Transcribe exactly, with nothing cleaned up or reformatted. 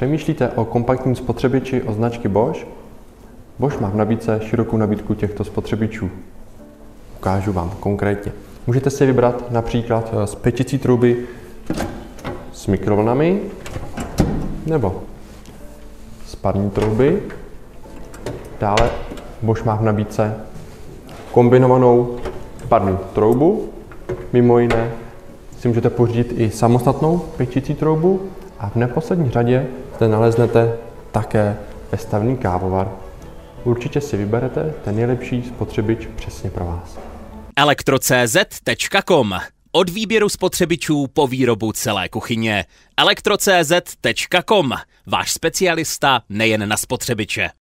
Přemýšlíte o kompaktním spotřebiči od značky Bosch? Bosch má v nabídce širokou nabídku těchto spotřebičů. Ukážu vám konkrétně. Můžete si vybrat například z pečící trouby s mikrovlnami nebo z parní trouby. Dále Bosch má v nabídce kombinovanou parní troubu. Mimo jiné si můžete pořídit i samostatnou pečící troubu a v neposlední řadě zde naleznete také vestavný kávovar. Určitě si vyberete ten nejlepší spotřebič přesně pro vás. elektro tečka cé zet tečka com. Od výběru spotřebičů po výrobu celé kuchyně. elektro tečka cé zet tečka com. Váš specialista nejen na spotřebiče.